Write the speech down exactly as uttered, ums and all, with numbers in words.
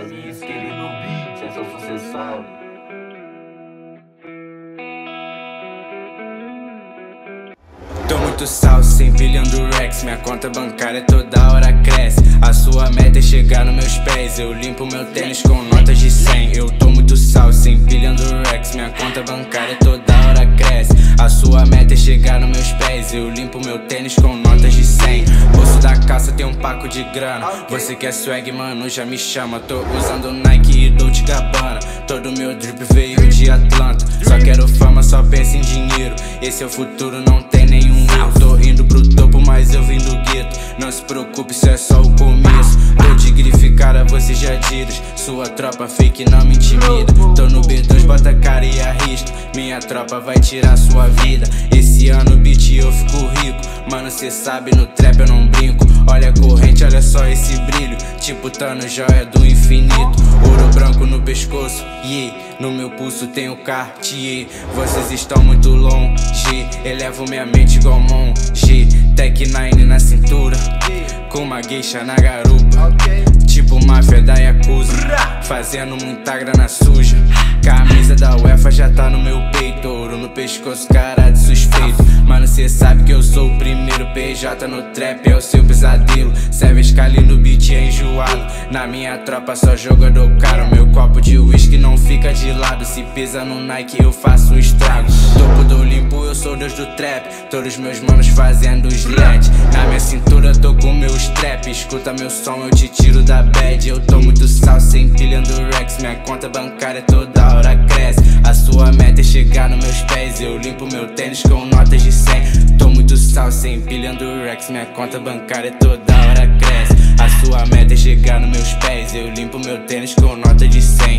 Alice, querido beat, essa é a sucessão. Tô muito salso, sem bilhando Rex. Minha conta bancária toda hora cresce. A sua meta é chegar nos meus pés. Eu limpo meu tênis com notas de cem. Eu tô muito salso, sem bilhando Rex. Minha conta bancária toda hora cresce. A sua meta é chegar nos meus pés. Eu limpo meu tênis com notas de cem. Bolso da calça tem um paco de grana. Você quer swag, mano, já me chama. Tô usando Nike e Dolce Gabbana. Todo meu drip veio de Atlanta. Só quero fama, só penso em dinheiro. Esse é o futuro, não tem nenhum erro. Tô indo pro topo, mas eu vim do gueto. Não se preocupe, isso é só o começo. Tô de grife, cara, você já diras. Sua tropa fake não me intimida. Tô no B dois, bota a cara e arrisca. Minha tropa vai tirar sua vida. Esse ano beat eu fico rico. Mano, cê sabe, no trap eu não brinco. Olha a corrente, olha só esse brilho. Tipo Thanos, joia do infinito. Ouro branco no pescoço, yeah. No meu pulso tem o Cartier. Vocês estão muito longe. Elevo minha mente igual monge. Tech nine na cintura, com uma gueixa na garupa. Tipo máfia da Yakuza, fazendo muita grana suja. Camisa da UEFA já tá no meu peito. Ouro no pescoço, cara de suspeito. Mano, cê sabe que eu sou o primeiro. P J no trap é o seu pesadelo. Serve escala no beat é enjoado. Na minha tropa só jogador caro. Meu copo de whisky não fica de lado. Se pisa no Nike eu faço um estrago. Topo do limpo, eu sou deus do trap. Todos meus manos fazendo os L E D. Na minha cintura tô com meus trap. Escuta meu som, eu te tiro da bad. Eu tô muito salso, sem empilhando Rex. Minha conta bancária toda hora cresce. A sua meta é chegar nos meus pés. Eu limpo meu tênis com notas de cem. Tô muito salso, sem empilhando Rex. Minha conta bancária toda hora cresce. A sua meta é chegar nos meus pés. Eu limpo meu tênis com nota de cem.